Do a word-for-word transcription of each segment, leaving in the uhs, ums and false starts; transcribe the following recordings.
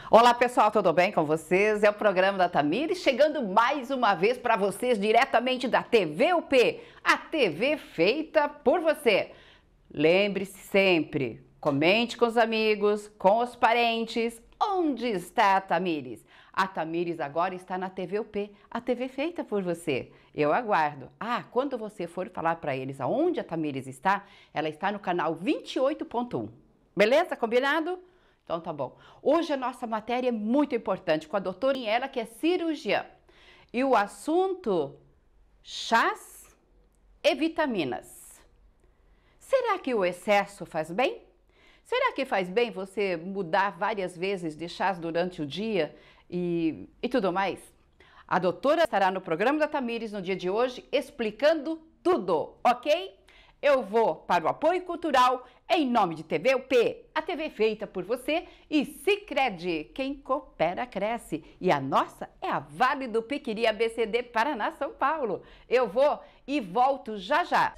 Olá pessoal, tudo bem com vocês? É o programa da Tamires, chegando mais uma vez para vocês diretamente da T V U P, a T V feita por você. Lembre-se sempre, comente com os amigos, com os parentes, onde está a Tamires? A Tamires agora está na T V U P, a T V feita por você. Eu aguardo. Ah, quando você for falar para eles aonde a Tamires está, ela está no canal vinte e oito ponto um. Beleza? Combinado? Então tá bom. Hoje a nossa matéria é muito importante com a doutora, ela que é cirurgiã. E o assunto, chás e vitaminas. Será que o excesso faz bem? Será que faz bem você mudar várias vezes de chás durante o dia e, e tudo mais? A doutora estará no programa da Tamires no dia de hoje explicando tudo, ok? Eu vou para o apoio cultural em nome de T V U P, a T V feita por você, e Sicredi, quem coopera cresce. E a nossa é a Vale do Piquiri A B C D Paraná, São Paulo. Eu vou e volto já já.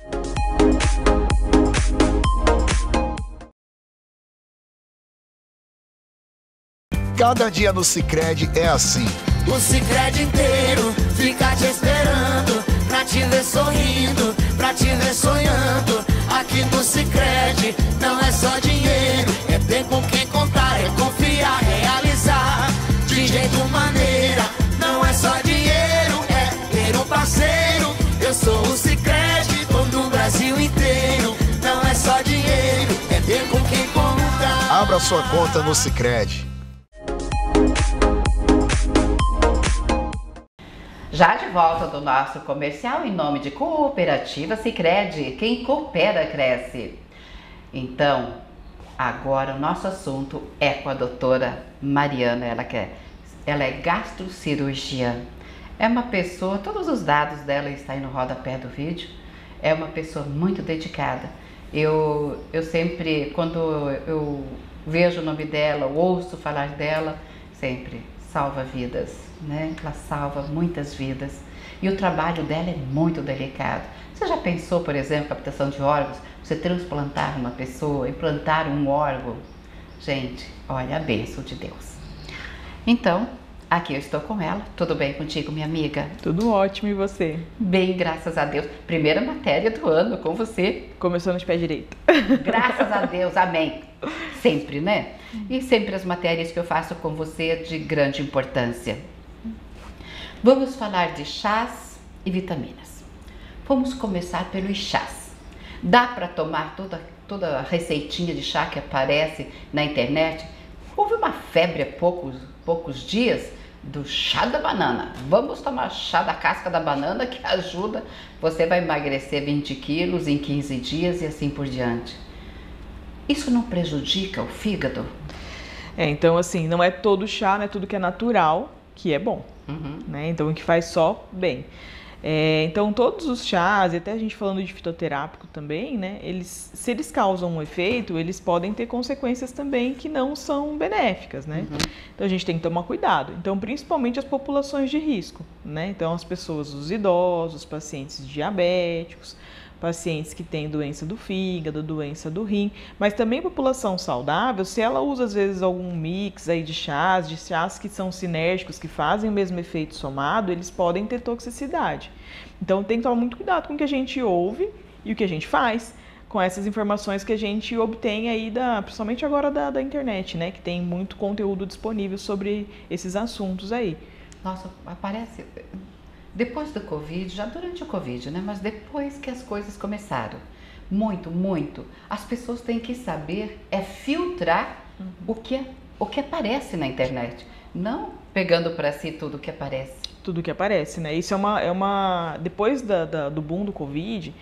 Cada dia no Sicredi é assim. O Sicredi inteiro fica te esperando, pra te ver sorrindo, pra te ver sonhando. Aqui no Sicredi não é só dinheiro, é ter com quem contar, é confiar, realizar. De jeito maneira, não é só dinheiro, é ter um parceiro. Eu sou o Sicredi, tô no Brasil inteiro. Não é só dinheiro, é ter com quem contar. Abra sua conta no Sicredi. Já de volta do nosso comercial em nome de Cooperativa Sicredi, quem coopera cresce. Então, agora o nosso assunto é com a doutora Mariana, ela, que é, ela é gastrocirurgiã. É uma pessoa, todos os dados dela estão aí no rodapé do vídeo, é uma pessoa muito dedicada. Eu, eu sempre, quando eu vejo o nome dela, ouço falar dela, sempre salva vidas, né? Ela salva muitas vidas e o trabalho dela é muito delicado. Você já pensou, por exemplo, captação de órgãos, você transplantar uma pessoa, implantar um órgão? Gente, olha a bênção de Deus. Então, aqui eu estou com ela. Tudo bem contigo, minha amiga? Tudo ótimo, e você? Bem, graças a Deus. Primeira matéria do ano com você. Começando de pé direito. Graças a Deus, amém. Sempre, né? E sempre as matérias que eu faço com você é de grande importância. Vamos falar de chás e vitaminas. Vamos começar pelos chás. Dá para tomar toda, toda a receitinha de chá que aparece na internet? Houve uma febre há poucos, poucos dias do chá da banana. Vamos tomar chá da casca da banana que ajuda. Você vai emagrecer vinte quilos em quinze dias e assim por diante. Isso não prejudica o fígado? É, então assim, não é todo chá, não é tudo que é natural que é bom, uhum. né? Então o que faz só bem. É, então todos os chás, e até a gente falando de fitoterápico também, né? Eles, se eles causam um efeito, eles podem ter consequências também que não são benéficas, né? Uhum. Então a gente tem que tomar cuidado. Então principalmente as populações de risco, né? Então as pessoas, os idosos, pacientes diabéticos, pacientes que têm doença do fígado, doença do rim, mas também população saudável, se ela usa às vezes algum mix aí de chás, de chás que são sinérgicos, que fazem o mesmo efeito somado, eles podem ter toxicidade. Então tem que tomar muito cuidado com o que a gente ouve e o que a gente faz com essas informações que a gente obtém aí, da, principalmente agora da, da internet, né, que tem muito conteúdo disponível sobre esses assuntos aí. Nossa, aparece... Depois do Covid, já durante o Covid, né? Mas depois que as coisas começaram, muito, muito, as pessoas têm que saber é filtrar uhum. o, que, o que aparece na internet, não pegando para si tudo que aparece. Tudo que aparece, né? Isso é uma... É uma depois da, da, do boom do Covid,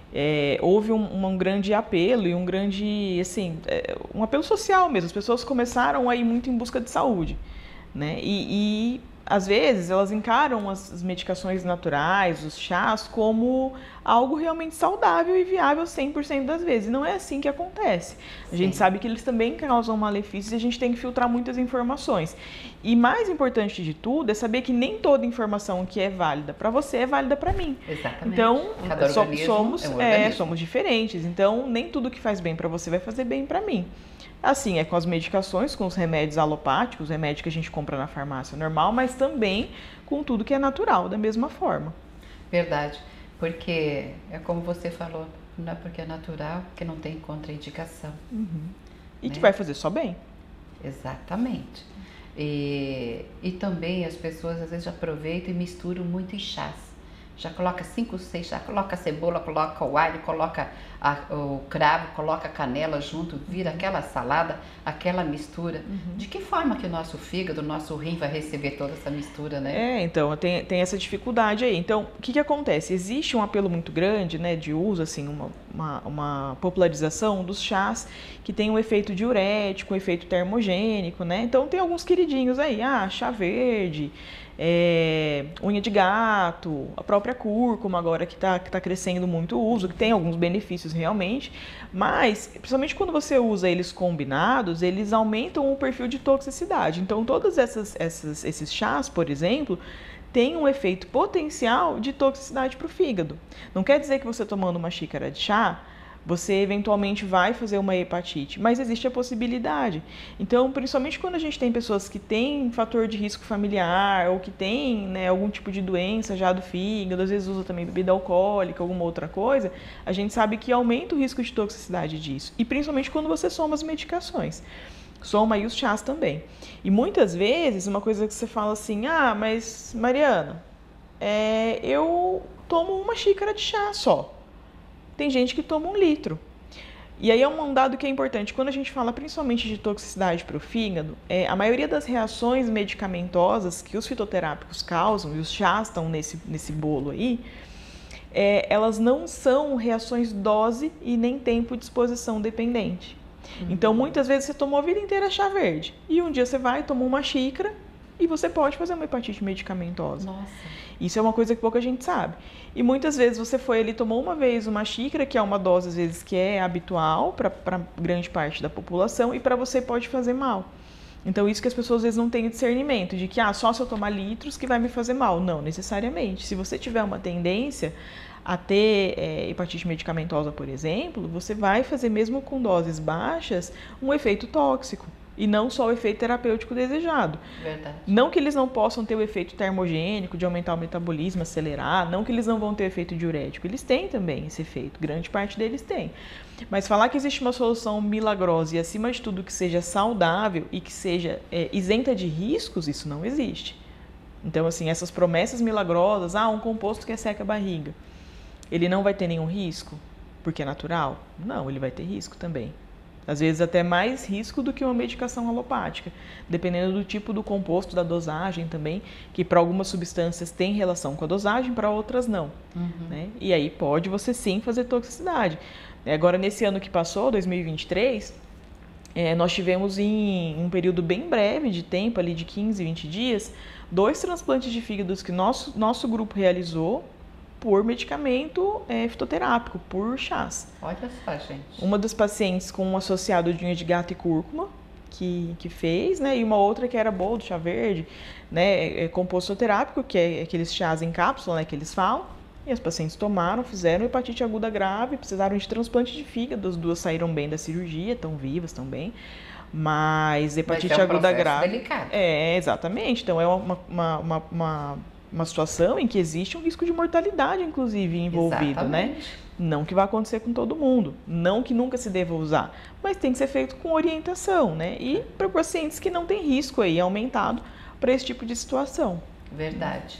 é, houve um, um grande apelo e um grande, assim, é, um apelo social mesmo. As pessoas começaram a ir muito em busca de saúde, né? E... e às vezes elas encaram as medicações naturais, os chás, como algo realmente saudável e viável cem por cento das vezes. E não é assim que acontece. A Sim. gente sabe que eles também causam malefícios e a gente tem que filtrar muitas informações. E mais importante de tudo é saber que nem toda informação que é válida para você é válida para mim. Exatamente. Então, so, somos, é um é, somos diferentes. Então, nem tudo que faz bem para você vai fazer bem para mim. Assim, é com as medicações, com os remédios alopáticos, os remédios que a gente compra na farmácia normal, mas também com tudo que é natural, da mesma forma. Verdade, porque é como você falou, não é porque é natural que não tem contraindicação. Uhum. E né? que vai fazer só bem. Exatamente. E, e também as pessoas às vezes aproveitam e misturam muito em chás. Já coloca cinco, seis, já coloca a cebola, coloca o alho, coloca a, o cravo, coloca a canela junto, vira aquela salada, aquela mistura. Uhum. De que forma que o nosso fígado, o nosso rim vai receber toda essa mistura, né? É, então, tem, tem essa dificuldade aí. Então, o que que acontece? Existe um apelo muito grande, né, de uso, assim, uma, uma, uma popularização dos chás que tem um efeito diurético, um efeito termogênico, né? Então, tem alguns queridinhos aí, ah, chá verde, É, unha de gato, a própria cúrcuma agora que está que tá crescendo muito o uso, que tem alguns benefícios realmente, mas principalmente quando você usa eles combinados, eles aumentam o perfil de toxicidade. Então todos essas, essas, esses chás, por exemplo, têm um efeito potencial de toxicidade para o fígado. Não quer dizer que você tomando uma xícara de chá, você eventualmente vai fazer uma hepatite, mas existe a possibilidade. Então, principalmente quando a gente tem pessoas que têm fator de risco familiar ou que têm, né, algum tipo de doença já do fígado, às vezes usa também bebida alcoólica, alguma outra coisa, a gente sabe que aumenta o risco de toxicidade disso. E principalmente quando você soma as medicações. Soma aí os chás também. E muitas vezes, uma coisa que você fala assim, ah, mas Mariana, é, eu tomo uma xícara de chá só. Tem gente que toma um litro. E aí é um dado que é importante. Quando a gente fala principalmente de toxicidade para o fígado, é, a maioria das reações medicamentosas que os fitoterápicos causam, e os chás estão nesse, nesse bolo aí, é, elas não são reações dose e nem tempo de exposição dependente. Uhum. Então, muitas vezes você tomou a vida inteira chá verde. E um dia você vai, toma uma xícara e você pode fazer uma hepatite medicamentosa. Nossa. Isso é uma coisa que pouca gente sabe. E muitas vezes você foi ali, tomou uma vez uma xícara, que é uma dose às vezes que é habitual para grande parte da população, e para você pode fazer mal. Então isso que as pessoas às vezes não têm discernimento, de que ah, só se eu tomar litros que vai me fazer mal. Não, necessariamente. Se você tiver uma tendência a ter é, hepatite medicamentosa, por exemplo, você vai fazer, mesmo com doses baixas, um efeito tóxico. E não só o efeito terapêutico desejado. Verdade. Não que eles não possam ter o efeito termogênico, de aumentar o metabolismo, acelerar, não que eles não vão ter o efeito diurético. Eles têm também esse efeito, grande parte deles tem. Mas falar que existe uma solução milagrosa e, acima de tudo, que seja saudável e que seja é, isenta de riscos, isso não existe. Então, assim, essas promessas milagrosas, ah, um composto que seca a barriga, ele não vai ter nenhum risco, porque é natural? Não, ele vai ter risco também. Às vezes até mais risco do que uma medicação alopática, dependendo do tipo do composto, da dosagem também, que para algumas substâncias tem relação com a dosagem, para outras não. Uhum. Né? E aí pode você sim fazer toxicidade. Agora, nesse ano que passou, dois mil e vinte e três, é, nós tivemos em um período bem breve de tempo, ali de quinze, vinte dias, dois transplantes de fígados que nosso, nosso grupo realizou, por medicamento é, fitoterápico, por chás. Olha só, gente. Uma das pacientes com um associado de unha de gato e cúrcuma, que, que fez, né? E uma outra que era boldo, chá verde, né? É, composto fitoterápico, que é aqueles chás em cápsula, né? Que eles falam. E as pacientes tomaram, fizeram hepatite aguda grave, precisaram de transplante de fígado. As duas saíram bem da cirurgia, estão vivas, estão bem. Mas hepatite Mas é um aguda grave. Delicado. É, exatamente. Então é uma, uma, uma, uma uma situação em que existe um risco de mortalidade, inclusive, envolvido, Exatamente. Né? Não que vai acontecer com todo mundo, não que nunca se deva usar, mas tem que ser feito com orientação, né? E para pacientes que não têm risco aí aumentado para esse tipo de situação. Verdade.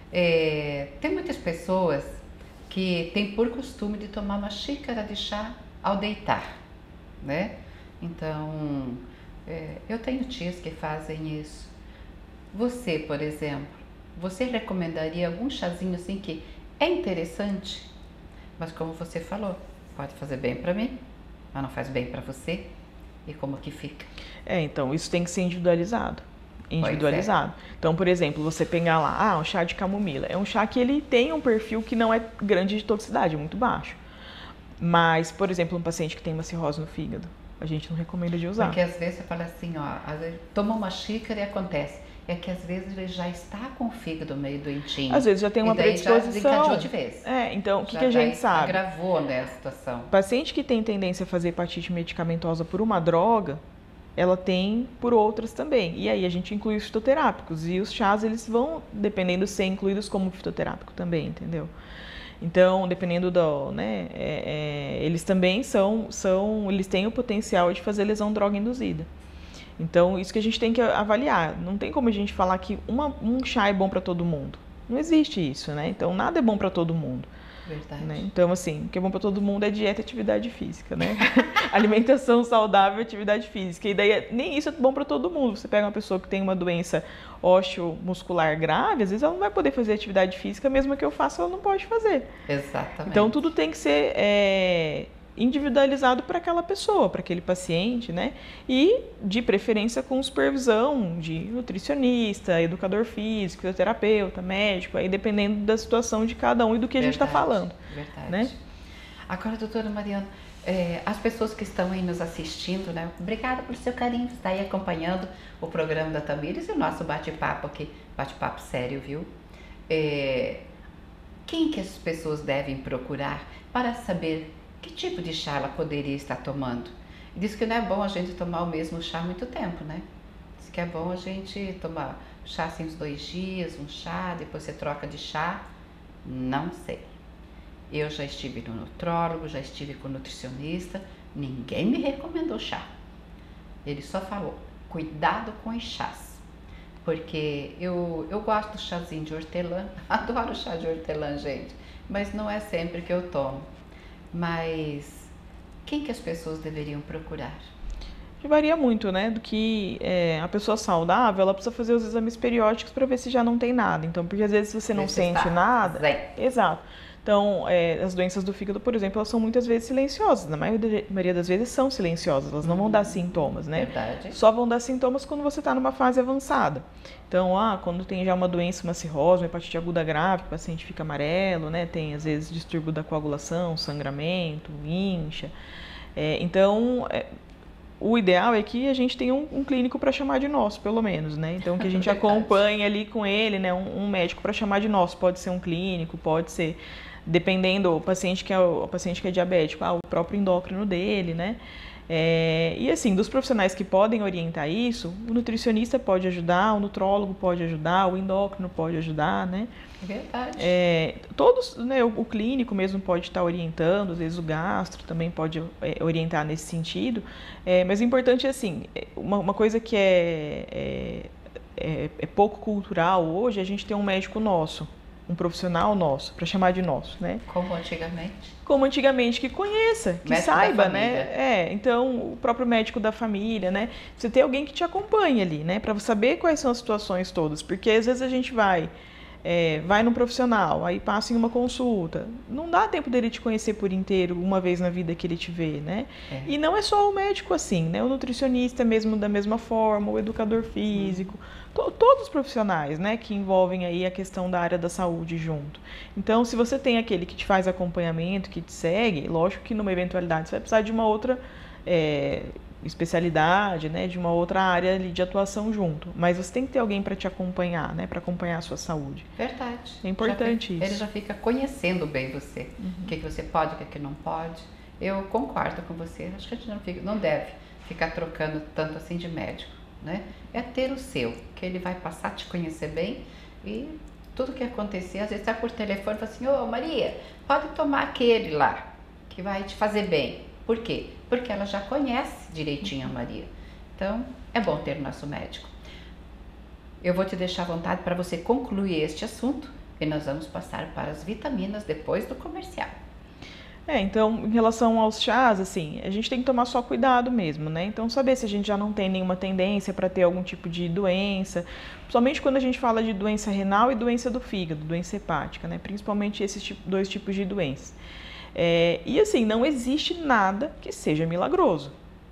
É, tem muitas pessoas que têm por costume de tomar uma xícara de chá ao deitar, né? Então, é, eu tenho tias que fazem isso. Você, por exemplo, você recomendaria algum chazinho assim que é interessante, mas como você falou, pode fazer bem para mim, mas não faz bem para você? E como que fica? É, então, isso tem que ser individualizado. Individualizado. É. Então, por exemplo, você pegar lá, ah, um chá de camomila. É um chá que ele tem um perfil que não é grande de toxicidade, é muito baixo. Mas, por exemplo, um paciente que tem uma cirrose no fígado, a gente não recomenda de usar. Porque às vezes você fala assim, ó, às vezes toma uma xícara e acontece. É que às vezes ele já está com o fígado meio doentinho. Às vezes já tem uma e daí predisposição. Já desencadeou de vez. É, então o que, que a gente sabe? Agravou, né, a situação. Paciente que tem tendência a fazer hepatite medicamentosa por uma droga, ela tem por outras também. E aí a gente inclui os fitoterápicos. E os chás, eles vão, dependendo, ser incluídos como fitoterápico também, entendeu? Então, dependendo do, né, é, é, eles também são, são, eles têm o potencial de fazer lesão droga induzida. Então, isso que a gente tem que avaliar. Não tem como a gente falar que uma, um chá é bom para todo mundo. Não existe isso, né? Então, nada é bom para todo mundo. Verdade. Né? Então, assim, o que é bom para todo mundo é dieta e atividade física, né? Alimentação saudável e atividade física. E daí, nem isso é bom para todo mundo. Você pega uma pessoa que tem uma doença osteomuscular grave, às vezes ela não vai poder fazer atividade física, mesmo que eu faça, ela não pode fazer. Exatamente. Então, tudo tem que ser é, individualizado para aquela pessoa, para aquele paciente, né? E, de preferência, com supervisão de nutricionista, educador físico, fisioterapeuta, médico, aí dependendo da situação de cada um e do que a gente está falando. Verdade. Né? Agora, doutora Mariana, é, as pessoas que estão aí nos assistindo, né? Obrigada pelo seu carinho, estar aí acompanhando o programa da Tamires e o nosso bate-papo aqui, bate-papo sério, viu? É, quem que as pessoas devem procurar para saber que tipo de chá ela poderia estar tomando? Diz que não é bom a gente tomar o mesmo chá muito tempo, né? Diz que é bom a gente tomar chá assim uns dois dias, um chá, depois você troca de chá. Não sei. Eu já estive no nutrólogo, já estive com nutricionista, ninguém me recomendou chá. Ele só falou, cuidado com os chás. Porque eu, eu gosto do chazinho de hortelã, adoro chá de hortelã, gente, mas não é sempre que eu tomo. Mas quem que as pessoas deveriam procurar? Varia muito, né? Do que é, a pessoa saudável, ela precisa fazer os exames periódicos para ver se já não tem nada. Então, porque às vezes você não Você sente está nada. zen. Exato. Então, é, as doenças do fígado, por exemplo, elas são muitas vezes silenciosas. Na maioria das vezes são silenciosas, elas não vão dar sintomas, né? Verdade. Só vão dar sintomas quando você está numa fase avançada. Então, ah, quando tem já uma doença, uma cirrose, uma hepatite aguda grave, o paciente fica amarelo, né? Tem, às vezes, distúrbio da coagulação, sangramento, incha. É, então, é, o ideal é que a gente tenha um, um clínico para chamar de nosso, pelo menos, né? Então, que a gente acompanhe ali com ele, né? Um, um médico para chamar de nosso. Pode ser um clínico, pode ser, dependendo, o paciente que é, o paciente que é diabético, ah, o próprio endócrino dele, né? É, e assim, dos profissionais que podem orientar isso, o nutricionista pode ajudar, o nutrólogo pode ajudar, o endócrino pode ajudar, né? Verdade. É, todos, né, o, o clínico mesmo pode estar orientando, às vezes o gastro também pode é, orientar nesse sentido, é, mas o importante é assim, uma, uma coisa que é, é, é, é pouco cultural hoje, é a gente ter um médico nosso, um profissional nosso, para chamar de nosso, né? Como antigamente. Como antigamente, que conheça, que Médico saiba, da né? família. É, então, o próprio médico da família, né? Você ter alguém que te acompanhe ali, né? Para saber quais são as situações todas, porque às vezes a gente vai, é, vai num profissional, aí passa em uma consulta, não dá tempo dele te conhecer por inteiro, uma vez na vida que ele te vê, né? É. E não é só o médico assim, né? O nutricionista mesmo da mesma forma, o educador físico, to- todos os profissionais, né? Que envolvem aí a questão da área da saúde junto. Então, se você tem aquele que te faz acompanhamento, que te segue, lógico que numa eventualidade você vai precisar de uma outra é, especialidade, né, de uma outra área ali de atuação junto. Mas você tem que ter alguém para te acompanhar, né, para acompanhar a sua saúde. Verdade. É importante Já fica- isso. Ele já fica conhecendo bem você. O que, que você pode, o que, que não pode. Eu concordo com você. Acho que a gente não, fica, não deve ficar trocando tanto assim de médico, né? É ter o seu, que ele vai passar a te conhecer bem e tudo que acontecer, às vezes está por telefone e fala assim, ô Maria, pode tomar aquele lá, que vai te fazer bem. Por quê? Porque ela já conhece direitinho a Maria. Então, é bom ter o nosso médico. Eu vou te deixar à vontade para você concluir este assunto e nós vamos passar para as vitaminas depois do comercial. É, então, em relação aos chás, assim, a gente tem que tomar só cuidado mesmo, né? Então, saber se a gente já não tem nenhuma tendência para ter algum tipo de doença, principalmente quando a gente fala de doença renal e doença do fígado, doença hepática, né? Principalmente esses tipo, dois tipos de doenças. É, e assim, não existe nada que seja milagroso,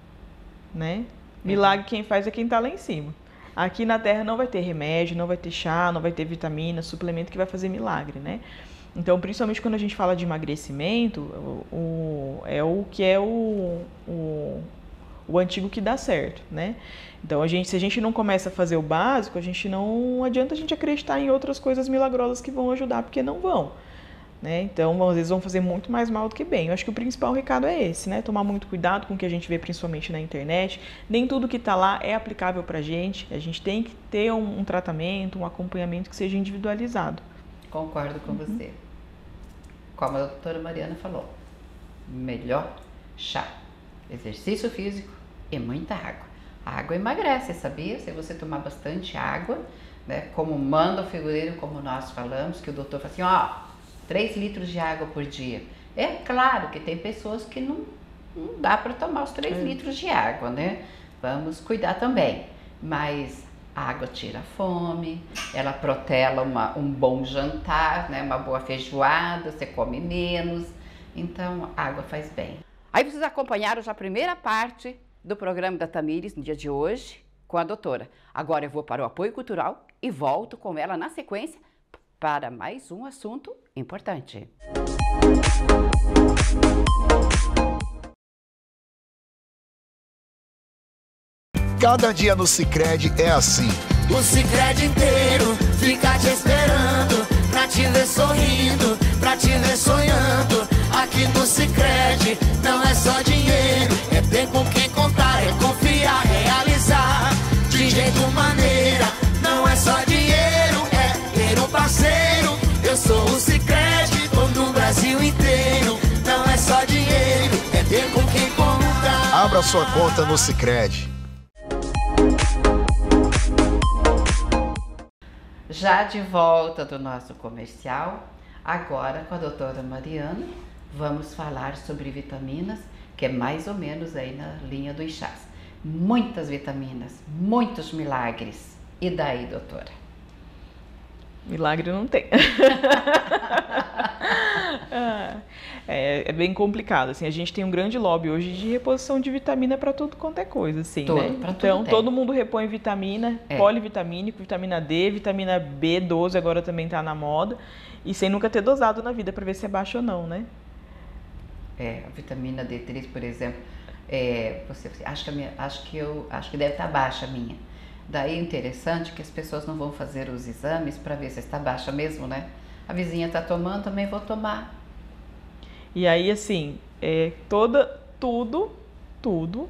né? Milagre quem faz é quem está lá em cima. Aqui na Terra não vai ter remédio, não vai ter chá, não vai ter vitamina, suplemento que vai fazer milagre, né? Então, principalmente quando a gente fala de emagrecimento, o, o, é o que é o, o, o antigo que dá certo, né? Então, a gente, se a gente não começa a fazer o básico, a gente não adianta a gente acreditar em outras coisas milagrosas que vão ajudar, porque não vão. né? Então, às vezes vão fazer muito mais mal do que bem. Eu acho que o principal recado é esse, né? Tomar muito cuidado com o que a gente vê principalmente na internet. Nem tudo que está lá é aplicável para a gente. A gente tem que ter um, um tratamento, um acompanhamento que seja individualizado. Concordo com uhum. você. Como a doutora Mariana falou, melhor chá, exercício físico e muita água. A água emagrece, sabia? Se você tomar bastante água, né? Como manda o figureiro, como nós falamos, que o doutor fala assim, ó, três litros de água por dia. É claro que tem pessoas que não, não dá para tomar os três é. litros de água, né? Vamos cuidar também. Mas a água tira a fome, ela protela uma, um bom jantar, né? Uma boa feijoada, você come menos. Então, a água faz bem. Aí vocês acompanharam já a primeira parte do programa da Tamires no dia de hoje com a doutora. Agora eu vou para o apoio cultural e volto com ela na sequência para mais um assunto importante. Cada dia no Sicredi é assim. O Sicredi inteiro fica te esperando, pra te ver sorrindo, pra te ver sonhando. Aqui no Sicredi não é só dinheiro, é ter com quem contar, é confiar, realizar. De jeito maneira, não é só dinheiro, é ter um parceiro. Eu sou o Sicredi, todo o Brasil inteiro. Não é só dinheiro, é ter com quem contar. Abra sua conta no Sicredi. Já de volta do nosso comercial, agora com a doutora Mariana, vamos falar sobre vitaminas, que é mais ou menos aí na linha dos chás. Muitas vitaminas, muitos milagres. E daí, doutora? Milagre não tem. é, é bem complicado, assim, a gente tem um grande lobby hoje de reposição de vitamina para tudo quanto é coisa, assim, Todo, né? Então, todo mundo repõe vitamina, é. polivitamínico, vitamina D, vitamina B doze agora também tá na moda, e sem nunca ter dosado na vida para ver se é baixo ou não, né? É, a vitamina D três, por exemplo, é, você, acho, que a minha, acho, que eu, acho que deve estar baixa a minha. Daí é interessante que as pessoas não vão fazer os exames para ver se está baixa mesmo, né? A vizinha está tomando, também vou tomar. E aí, assim, é, toda, tudo, tudo,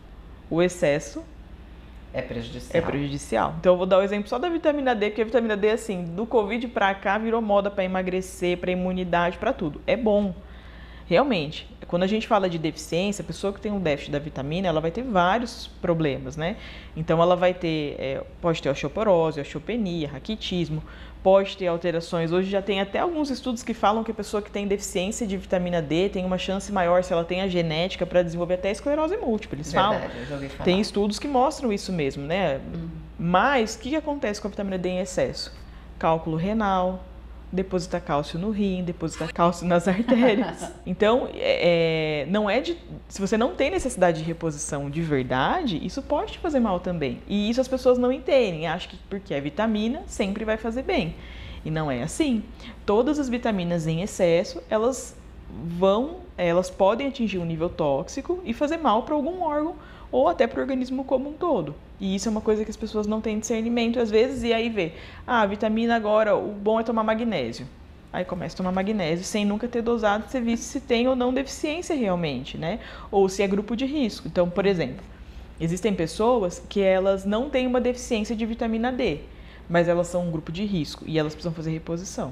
o excesso é prejudicial. É prejudicial. Então eu vou dar o exemplo só da vitamina D, porque a vitamina D, assim, do Covid para cá virou moda para emagrecer, para imunidade, para tudo. É bom. Realmente, quando a gente fala de deficiência, a pessoa que tem um déficit da vitamina, ela vai ter vários problemas, né? Então, ela vai ter, é, pode ter osteoporose, osteopenia, raquitismo, pode ter alterações. Hoje já tem até alguns estudos que falam que a pessoa que tem deficiência de vitamina D tem uma chance maior, se ela tem a genética, para desenvolver até esclerose múltipla. Eles Verdade, falam. eu já ouvi falar. Tem estudos que mostram isso mesmo, né? Uhum. Mas, o que acontece com a vitamina D em excesso? Cálculo renal, deposita cálcio no rim, deposita cálcio nas artérias. Então, é, não é de... Se você não tem necessidade de reposição de verdade, isso pode te fazer mal também. E isso as pessoas não entendem. Acham que porque é vitamina, sempre vai fazer bem. E não é assim. Todas as vitaminas em excesso, elas vão... Elas podem atingir um nível tóxico e fazer mal para algum órgão ou até para o organismo como um todo. E isso é uma coisa que as pessoas não têm discernimento às vezes, e aí vê, ah, a vitamina agora, o bom é tomar magnésio. Aí começa a tomar magnésio sem nunca ter dosado, ser visto se tem ou não deficiência realmente, né? Ou se é grupo de risco. Então, por exemplo, existem pessoas que elas não têm uma deficiência de vitamina D, mas elas são um grupo de risco e elas precisam fazer reposição.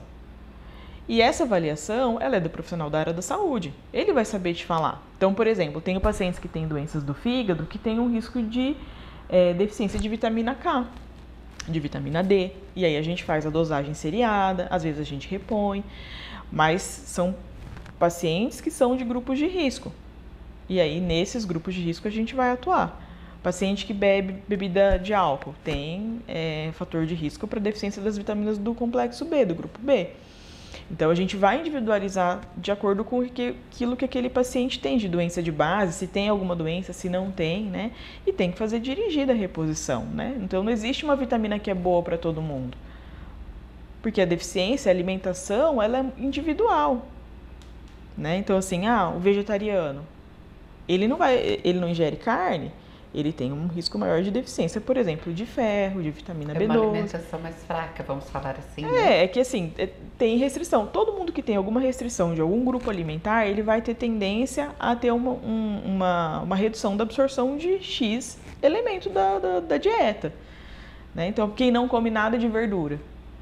E essa avaliação, ela é do profissional da área da saúde. Ele vai saber te falar. Então, por exemplo, tenho pacientes que têm doenças do fígado que têm um risco de é, deficiência de vitamina K, de vitamina D. E aí a gente faz a dosagem seriada, às vezes a gente repõe. Mas são pacientes que são de grupos de risco. E aí, nesses grupos de risco, a gente vai atuar. Paciente que bebe bebida de álcool tem é, fator de risco para deficiência das vitaminas do complexo B, do grupo B. Então, a gente vai individualizar de acordo com aquilo que aquele paciente tem de doença de base, se tem alguma doença, se não tem, né? E tem que fazer dirigida a reposição, né? Então, não existe uma vitamina que é boa para todo mundo. Porque a deficiência, a alimentação, ela é individual, né? Então, assim, ah, o vegetariano, ele não vai, ele não ingere carne, ele tem um risco maior de deficiência, por exemplo, de ferro, de vitamina É B uma doze. alimentação mais fraca, vamos falar assim, né? É, é que assim, é- tem restrição. Todo mundo que tem alguma restrição de algum grupo alimentar, ele vai ter tendência a ter uma, um- uma, uma redução da absorção de X elemento da, da, da dieta. Né? Então, quem não come nada de verdura.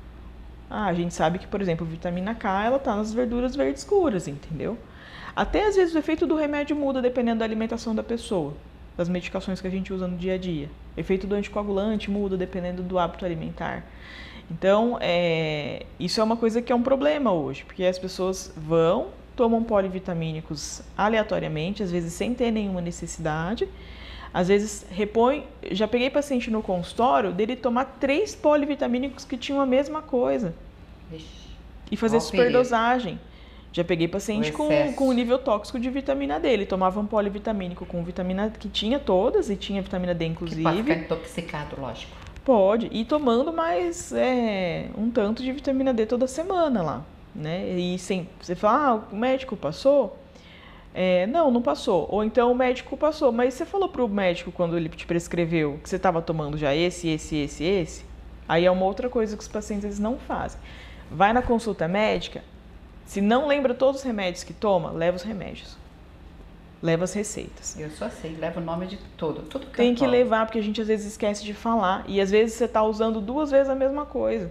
Ah, a gente sabe que, por exemplo, vitamina K, ela tá nas verduras verdes escuras, entendeu? Até às vezes o efeito do remédio muda dependendo da alimentação da pessoa, das medicações que a gente usa no dia a dia. O efeito do anticoagulante muda dependendo do hábito alimentar. Então, é, isso é uma coisa que é um problema hoje, porque as pessoas vão, tomam polivitamínicos aleatoriamente, às vezes sem ter nenhuma necessidade, às vezes repõe. Já peguei paciente no consultório dele tomar três polivitamínicos que tinham a mesma coisa Vixe, e fazer ó o perigo. superdosagem. Já peguei paciente O com, excesso. com o nível tóxico de vitamina D. Ele tomava um polivitamínico com vitamina que tinha todas e tinha vitamina D Que inclusive. pode ficar intoxicado, lógico. Pode, e tomando mais é, um tanto de vitamina D toda semana lá, né? E sem, você fala, ah, o médico passou? É, não, não passou. Ou então o médico passou, mas você falou pro médico quando ele te prescreveu que você estava tomando já esse, esse, esse, esse? Aí é uma outra coisa que os pacientes eles não fazem. Vai na consulta médica, se não lembra todos os remédios que toma, leva os remédios. Leva as receitas. Eu sou assim, levo o nome de tudo, tudo que Tem eu que tomo. levar, porque a gente às vezes esquece de falar. E às vezes você está usando duas vezes a mesma coisa.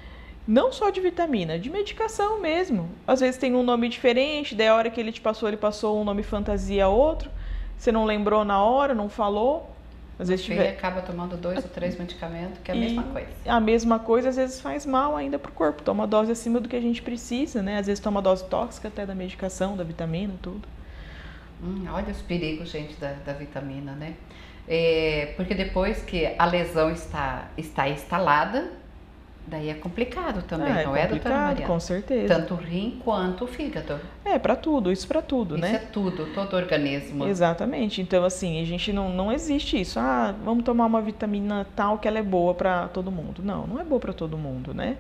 Não só de vitamina, de medicação mesmo. Às vezes tem um nome diferente, daí a hora que ele te passou, ele passou um nome fantasia a outro. Você não lembrou na hora, não falou. Às vezes Você tiver acaba tomando dois ou três medicamentos, que é a E mesma coisa. A mesma coisa às vezes faz mal ainda pro corpo. Toma dose acima do que a gente precisa, né? Às vezes toma dose tóxica até da medicação, da vitamina, tudo. Hum, olha os perigos, gente, da, da vitamina, né? É, porque depois que a lesão está, está instalada, daí é complicado também, Ah, é não é, doutora complicado, Mariana? com certeza. Tanto o rim quanto o fígado. É, pra tudo, isso pra tudo, Isso né? é tudo, todo organismo. Exatamente. Então, assim, a gente não, não existe isso. Ah, vamos tomar uma vitamina tal que ela é boa pra todo mundo. Não, não é boa pra todo mundo, né?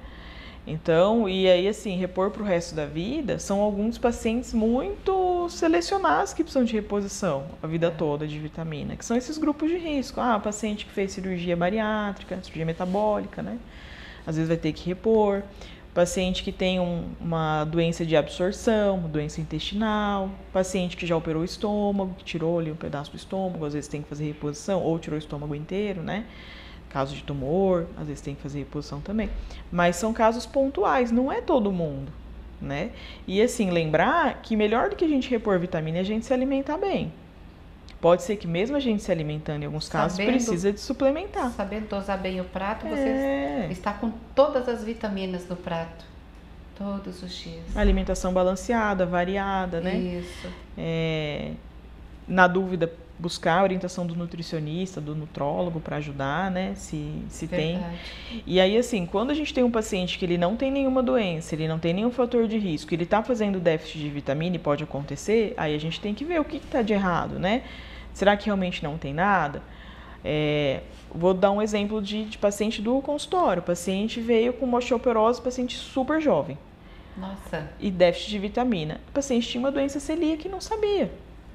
Então, e aí, assim, repor pro resto da vida são alguns pacientes muito selecionados que precisam de reposição a vida toda de vitamina, que são esses grupos de risco. Ah, paciente que fez cirurgia bariátrica, cirurgia metabólica, né? Às vezes vai ter que repor. Paciente que tem um, uma doença de absorção, uma doença intestinal, paciente que já operou o estômago, que tirou ali um pedaço do estômago, às vezes tem que fazer reposição, ou tirou o estômago inteiro, né? Caso de tumor, às vezes tem que fazer reposição também. Mas são casos pontuais, não é todo mundo, né? E assim, lembrar que melhor do que a gente repor vitamina é a gente se alimentar bem. Pode ser que mesmo a gente se alimentando, em alguns casos, Sabendo- precisa de suplementar. Sabendo dosar bem o prato, você É. está com todas as vitaminas no prato. Todos os dias. Alimentação balanceada, variada, né? Isso. É, na dúvida, buscar a orientação do nutricionista, do nutrólogo para ajudar, né? Se, se tem. Verdade. E aí, assim, quando a gente tem um paciente que ele não tem nenhuma doença, ele não tem nenhum fator de risco, ele está fazendo déficit de vitamina e pode acontecer, aí a gente tem que ver o que está de errado, né? Será que realmente não tem nada? É, vou dar um exemplo de, de paciente do consultório. O paciente veio com uma osteoporose, paciente super jovem, Nossa. e déficit de vitamina. O paciente tinha uma doença celíaca e não sabia.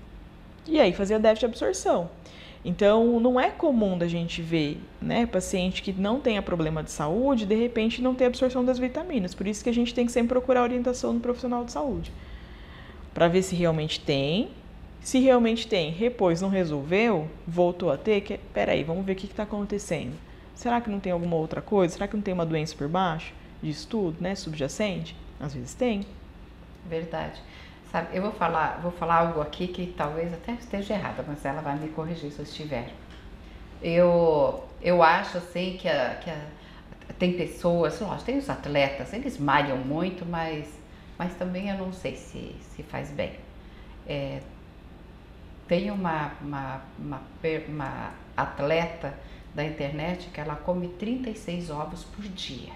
E aí fazia déficit de absorção. Então, não é comum da gente ver, né, paciente que não tenha problema de saúde, de repente não ter absorção das vitaminas. Por isso que a gente tem que sempre procurar orientação do profissional de saúde. Para ver se realmente tem. Se realmente tem, repôs, não resolveu, voltou a ter, que, peraí, vamos ver o que está acontecendo. Será que não tem alguma outra coisa? Será que não tem uma doença por baixo disso tudo, né, subjacente? Às vezes tem. Verdade. Sabe, eu vou falar, vou falar algo aqui que talvez até esteja errado, mas ela vai me corrigir se eu estiver. Eu, eu acho assim que, a, que a, tem pessoas, lógico, tem os atletas, eles malham muito, mas, mas também eu não sei se, se faz bem. É, tem uma, uma, uma, uma atleta da internet que ela come trinta e seis ovos por dia.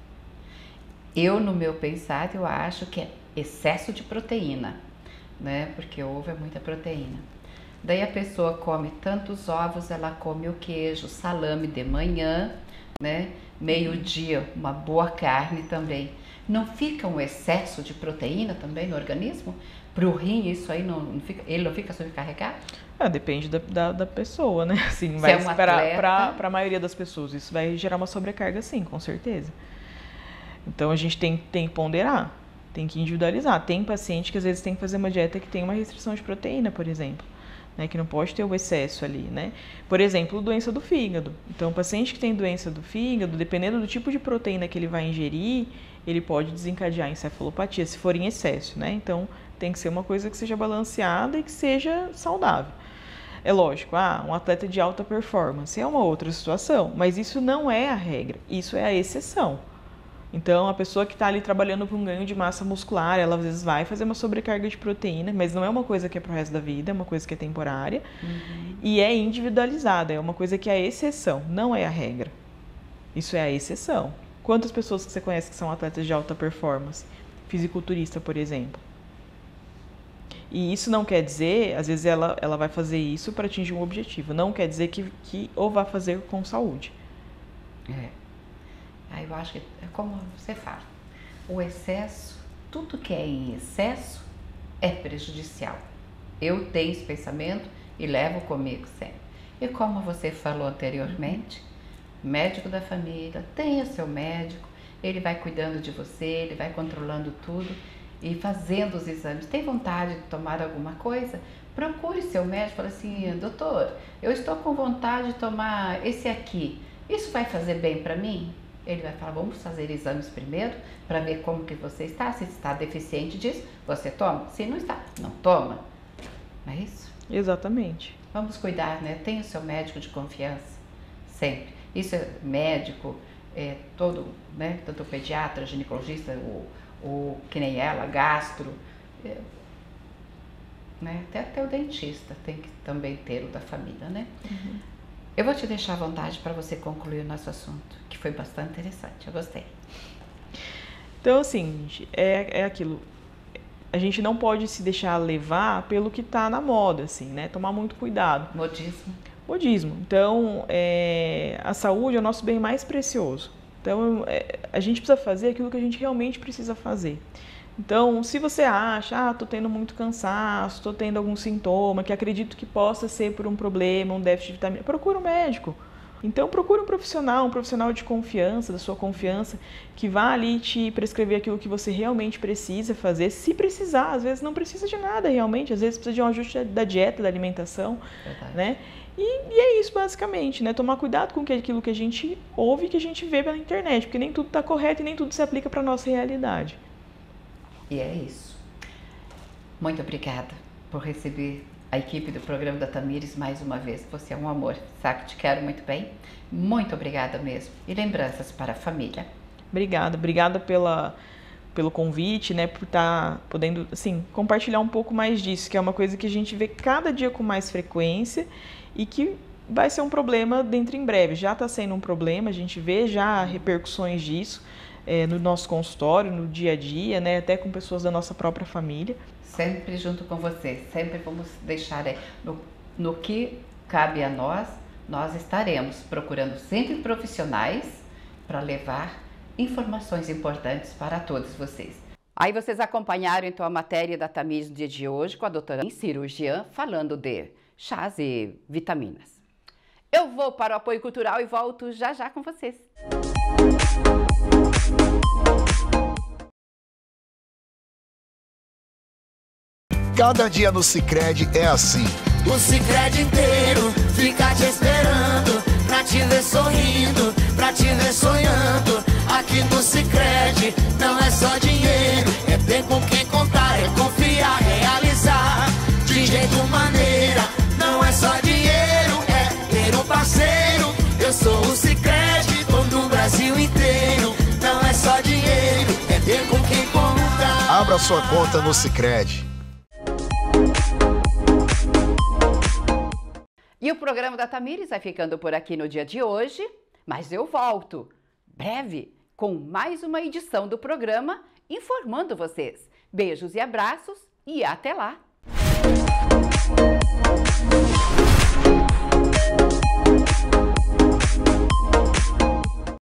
Eu, no meu pensar, eu acho que é excesso de proteína, né? Porque o ovo é muita proteína. Daí a pessoa come tantos ovos, ela come o queijo, salame de manhã, né? Meio-dia, uma boa carne também. Não fica um excesso de proteína também no organismo? Para o rim, isso aí não, não fica, ele não fica sobrecarregado? Ah, depende da, da, da pessoa, né? Assim, Se é um mas para atleta... a maioria das pessoas isso vai gerar uma sobrecarga, sim, com certeza. Então a gente tem, tem que ponderar, tem que individualizar. Tem paciente que às vezes tem que fazer uma dieta que tem uma restrição de proteína, por exemplo, né? Que não pode ter o excesso ali, né? Por exemplo, doença do fígado. Então o paciente que tem doença do fígado, dependendo do tipo de proteína que ele vai ingerir, ele pode desencadear encefalopatia se for em excesso, né? Então tem que ser uma coisa que seja balanceada e que seja saudável. É lógico, ah, um atleta de alta performance é uma outra situação, mas isso não é a regra, isso é a exceção. Então, a pessoa que está ali trabalhando para um ganho de massa muscular, ela às vezes vai fazer uma sobrecarga de proteína, mas não é uma coisa que é para o resto da vida, é uma coisa que é temporária, uhum. E é individualizada, é uma coisa que é a exceção, não é a regra. Isso é a exceção. Quantas pessoas que você conhece que são atletas de alta performance? Fisiculturista, por exemplo. E isso não quer dizer, às vezes ela, ela vai fazer isso para atingir um objetivo, não quer dizer que, que ou vai fazer com saúde. É. Aí eu acho que é como você fala, o excesso, tudo que é em excesso é prejudicial. Eu tenho esse pensamento e levo comigo sempre. E como você falou anteriormente, médico da família, tenha seu médico, ele vai cuidando de você, ele vai controlando tudo e fazendo os exames. Tem vontade de tomar alguma coisa? Procure seu médico, fala assim, doutor, eu estou com vontade de tomar esse aqui, isso vai fazer bem para mim? Ele vai falar, vamos fazer exames primeiro para ver como que você está, se está deficiente disso, você toma, se não está, não toma, não é isso? Exatamente. Vamos cuidar, né? Tenha o seu médico de confiança, sempre. Isso é médico, é, todo, né? Tanto o pediatra, ginecologista, o, o, que nem ela, gastro, é, né? Até, até o dentista tem que também ter o da família, né? Uhum. Eu vou te deixar à vontade para você concluir o nosso assunto, que foi bastante interessante, eu gostei. Então, assim, é, é aquilo, a gente não pode se deixar levar pelo que está na moda, assim, né? Tomar muito cuidado. Modismo. Modismo. Então, é, a saúde é o nosso bem mais precioso. Então, é, a gente precisa fazer aquilo que a gente realmente precisa fazer. Então, se você acha, ah, tô tendo muito cansaço, tô tendo algum sintoma, que acredito que possa ser por um problema, um déficit de vitamina, procura um médico. Então, procura um profissional, um profissional de confiança, da sua confiança, que vá ali te prescrever aquilo que você realmente precisa fazer, se precisar. Às vezes não precisa de nada realmente, às vezes precisa de um ajuste da dieta, da alimentação, verdade, né? E, e é isso basicamente, né? Tomar cuidado com aquilo que a gente ouve e que a gente vê pela internet, porque nem tudo está correto e nem tudo se aplica para a nossa realidade. E é isso. Muito obrigada por receber a equipe do programa da Tamires mais uma vez. Você é um amor, sabe que te quero muito bem. Muito obrigada mesmo. E lembranças para a família. Obrigada, obrigada pela, pelo convite, né, por estar podendo, assim, compartilhar um pouco mais disso, que é uma coisa que a gente vê cada dia com mais frequência e que vai ser um problema dentro em breve. Já está sendo um problema, a gente vê já repercussões disso. É, no nosso consultório, no dia a dia, né, até com pessoas da nossa própria família. Sempre junto com você, sempre vamos deixar é, no, no que cabe a nós, nós estaremos procurando sempre profissionais para levar informações importantes para todos vocês. Aí vocês acompanharam então a matéria da Tamires no dia de hoje com a doutora cirurgiã falando de chás e vitaminas. Eu vou para o apoio cultural e volto já já com vocês. Cada dia no Sicredi é assim. O Sicredi inteiro fica te esperando, pra te ver sorrindo, pra te ver sonhando. Aqui no Sicredi não é só dinheiro, é ter com quem contar, é confiar, realizar. De jeito maneira, não é só dinheiro, é ter um parceiro. Eu sou o Sicredi, dono do Brasil inteiro. Não é só dinheiro, é ter com quem contar. Abra sua conta no Sicredi. E o programa da Tamires vai ficando por aqui no dia de hoje, mas eu volto breve com mais uma edição do programa informando vocês. Beijos e abraços e até lá!